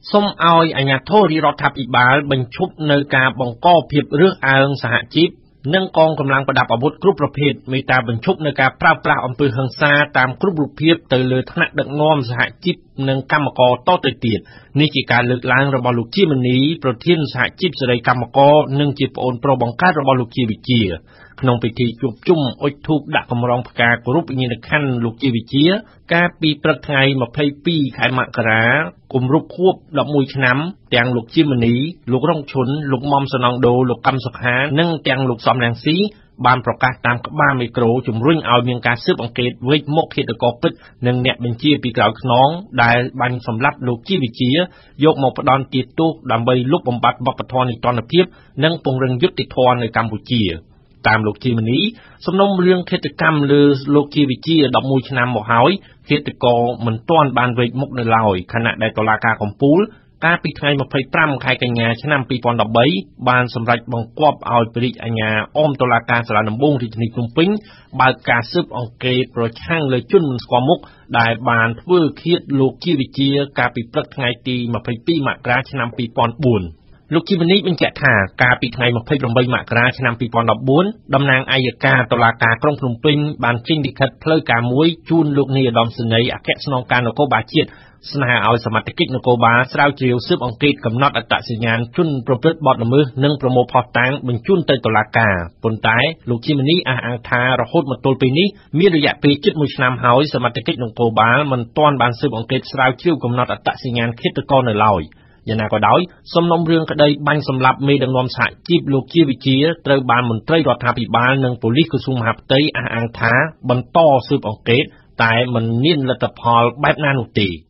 សូមឲ្យអាជ្ញាធររដ្ឋាភិបាលបញ្ឈប់នៅការបង្កភាពរើសអើងសហជីពនិងកងកម្លាំងប្រដាប់អាវុធគ្រប់ប្រភេទមេត្តាបញ្ឈប់នៅការប្រើប្រាស់អំពើហិង្សាតាមគ្រប់រូបភាពទៅលើថ្នាក់ដឹកនាំសហជីពនិងកម្មករតទៅទៀតនេះជាការលើកឡើងរបស់លោកជាមនីប្រធានសហជីពសេរីកម្មករនិងជាប្អូនប្រុសបង្កើតរបស់លោកជាវិជាក្នុងពិធីជួបជុំអុជធូបដាក់កម្រងផ្កាគោរពវិញ្ញាណក្ខន្ធលោកជាវិជាកាលពីព្រឹកថ្ងៃ22ខែមករាគម្រប់ខួប11ឆ្នាំទាំងលោកជាមនីលោករងឈុនលោកមុំសនងដូលោកកម្មសុខានិងទាំងលោកសំរងស៊ីបានប្រកាសតាមក្បាលមីក្រូជំរុញឲ្យមានការស៊ើបអង្កេតវេចមុខឃាតករពិតនិងអ្នកបញ្ជាពីក្រោយខ្នងដែលបាញ់សម្លាប់លោកជាវិជាយកមកផ្ដន់ទាទោសដើម្បីលុបបំបាត់វប្បធម៌នីតិរដ្ឋភាពនិងពង្រឹងយុត្តិធម៌នៅកម្ពុជាតាមលោកជាមនីសំណុំរឿងឃាតកម្មលើលោកជាវិជា11ឆ្នាំមកហើយឃាតករមិនទាន់បានវេចមុខនៅឡើយខណៈដែលតុលាការកំពូលកាលពីថ្ងៃ25ខែកញ្ញាឆ្នាំ2013បានសម្រេចបង្គាប់ឲ្យព្រះរាជអាជ្ញាអមតុលាការសាលាដំបងរាជធានីភ្នំពេញបើកការស៊ើបអង្កេតប្រឆាំងលើជនមិនស្គាល់មុខដែលបានធ្វើឃាតលោកជាវិជាកាលពីព្រឹកថ្ងៃទី22មករាឆ្នាំ2004លោកជីវនីបញ្ជាក់ថាកាលពីថ្ងៃ28មករាឆ្នាំ2014តំណាងអัยការតុលាការក្រុងភ្នំពេញបានចេញលិខិតផ្លូវការមួយជូនលោកនាយឧត្តមសេនីយ៍អគ្គស្នងការនគរបាលជាតិស្នើឲ្យសមត្ថកិច្ចនគរបាលស្រាវជ្រាវស៊ើបអង្កេតកំណត់អត្តសញ្ញាណជនប្រព្រឹត្តបទល្មើសនិងប្រមូលភស្តុតាងបញ្ជូនទៅតុលាការប៉ុន្តែលោកជីមនីអះអាងថារហូតមកទល់ពេលនេះមានរយៈពេលជិត1ឆ្នាំហើយសមត្ថកិច្ចនគរបាលមិនទាន់បានស៊ើបអង្កេតស្រាវជ្រាវកំណត់អត្តសញ្ញាណឃាតករនៅឡើយយ៉ាងណាក៏ដោយសំណុំរឿងក្តីបាញ់សម្លាប់មេដឹកនាំសហជីពលោកជាវិជាត្រូវបានមន្ត្រីរដ្ឋាភិបាលនិងប៉ូលីសក្រសួងមហាផ្ទៃអះអាងថាបន្តស៊ើបអង្កេតតែមិនមានលទ្ធផលបែបណានោះទេ